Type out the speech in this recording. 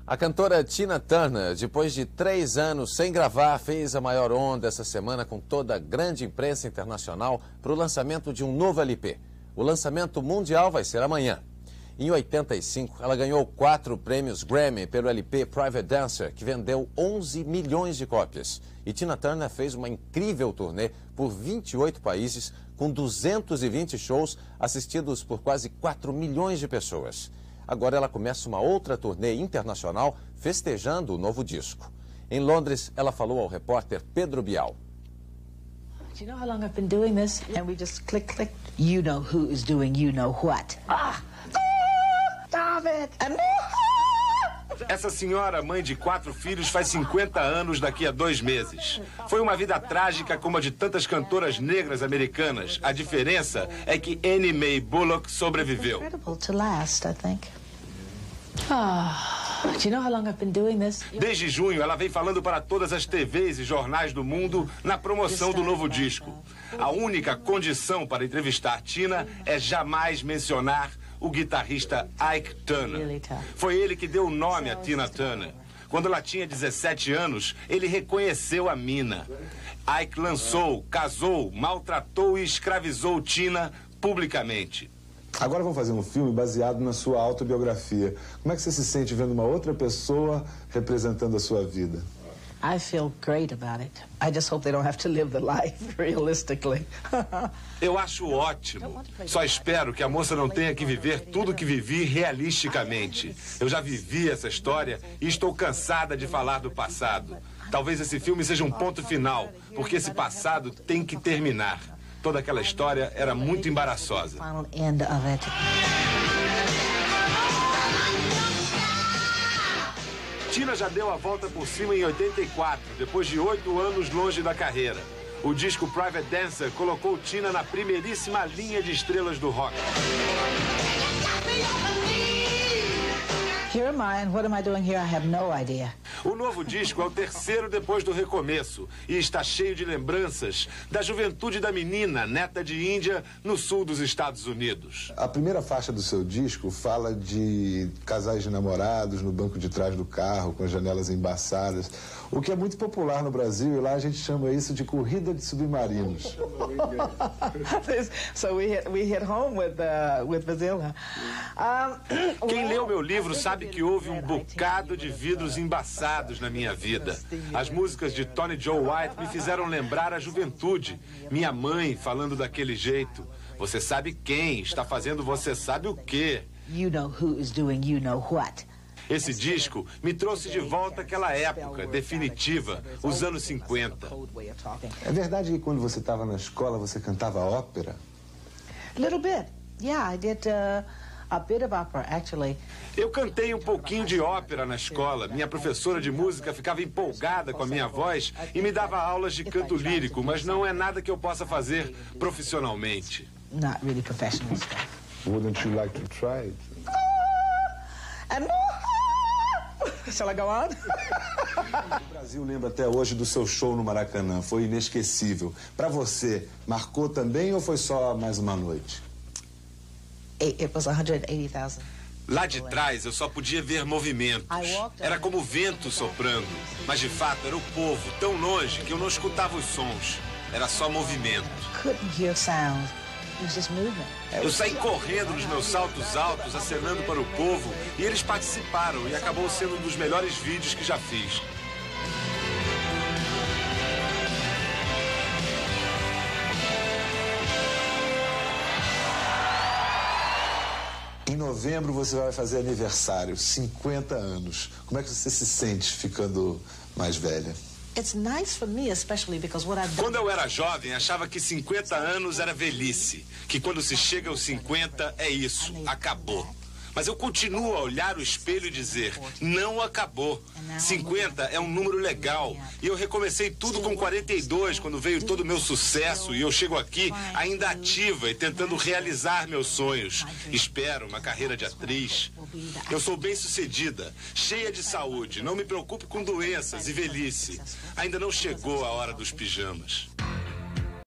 A cantora Tina Turner, depois de 3 anos sem gravar, fez a maior onda essa semana com toda a grande imprensa internacional para o lançamento de um novo LP. O lançamento mundial vai ser amanhã. Em 85, ela ganhou 4 prêmios Grammy pelo LP Private Dancer, que vendeu 11 milhões de cópias. E Tina Turner fez uma incrível turnê por 28 países, com 220 shows assistidos por quase 4 milhões de pessoas. Agora ela começa uma outra turnê internacional festejando o novo disco. Em Londres, ela falou ao repórter Pedro Bial. Do you know how long I've been doing this? And we just click, click. You know who is doing you know what. Stop it! Essa senhora, mãe de 4 filhos, faz 50 anos daqui a 2 meses. Foi uma vida trágica como a de tantas cantoras negras americanas. A diferença é que Annie Mae Bullock sobreviveu. Incredible to last, I think. Do you know how long I've been doing this? Desde junho, ela vem falando para todas as TVs e jornais do mundo na promoção do novo disco. A única condição para entrevistar Tina é jamais mencionar o guitarrista Ike Turner. Foi ele que deu o nome a Tina Turner. Quando ela tinha 17 anos, ele reconheceu a mina. Ike lançou, casou, maltratou e escravizou Tina publicamente. Agora vamos fazer um filme baseado na sua autobiografia. Como é que você se sente vendo uma outra pessoa representando a sua vida? I feel great about it. I just hope they don't have to live the life realistically. Eu acho ótimo. Só espero que a moça não tenha que viver tudo que vivi realisticamente. Eu já vivi essa história e estou cansada de falar do passado. Talvez esse filme seja um ponto final, porque esse passado tem que terminar. Toda aquela história era muito embaraçosa. Tina já deu a volta por cima em 84, depois de 8 anos longe da carreira. O disco Private Dancer colocou Tina na primeiríssima linha de estrelas do rock. Here am I, and what am I doing here? I have no idea. O novo disco é o terceiro depois do recomeço e está cheio de lembranças da juventude da menina, neta de Índia, no sul dos Estados Unidos. A primeira faixa do seu disco fala de casais de namorados no banco de trás do carro, com as janelas embaçadas, o que é muito popular no Brasil, e lá a gente chama isso de corrida de submarinos. So we hit home with Bazilla. Quem leu meu livro sabe que houve um bocado de vidros embaçados na minha vida. As músicas de Tony Joe White me fizeram lembrar a juventude. Minha mãe falando daquele jeito. Você sabe quem está fazendo você sabe o quê. You know who is doing you know what. Esse disco me trouxe de volta àquela época definitiva, os anos 50. É verdade que quando você estava na escola você cantava ópera? A little bit. Yeah, I did a bit of opera, actually. Eu cantei um pouquinho de ópera na escola. Minha professora de música ficava empolgada com a minha voz e me dava aulas de canto lírico, mas não é nada que eu possa fazer profissionalmente. Not really professional stuff. Wouldn't you like to try it? Shall I go on? O Brasil lembra até hoje do seu show no Maracanã. Foi inesquecível. Para você, marcou também ou foi só mais uma noite? It was 180,000. Lá de trás eu só podia ver movimentos. Era como o vento soprando. Mas de fato era o povo, tão longe que eu não escutava os sons. Era só movimento. Couldn't hear sound. It was just movement. Eu saí correndo nos meus saltos altos, acenando para o povo, e eles participaram, e acabou sendo um dos melhores vídeos que já fiz. Em novembro você vai fazer aniversário, 50 anos. Como é que você se sente ficando mais velha? It's nice for me, especially because what I've done... Quando eu era jovem, achava que 50 anos era velhice. Que quando se chega aos 50, é isso, acabou. Mas eu continuo a olhar o espelho e dizer, não acabou. 50 é um número legal. E eu recomecei tudo com 42, quando veio todo o meu sucesso. E eu chego aqui ainda ativa e tentando realizar meus sonhos. Espero uma carreira de atriz. Eu sou bem-sucedida, cheia de saúde. Não me preocupo com doenças e velhice. Ainda não chegou a hora dos pijamas.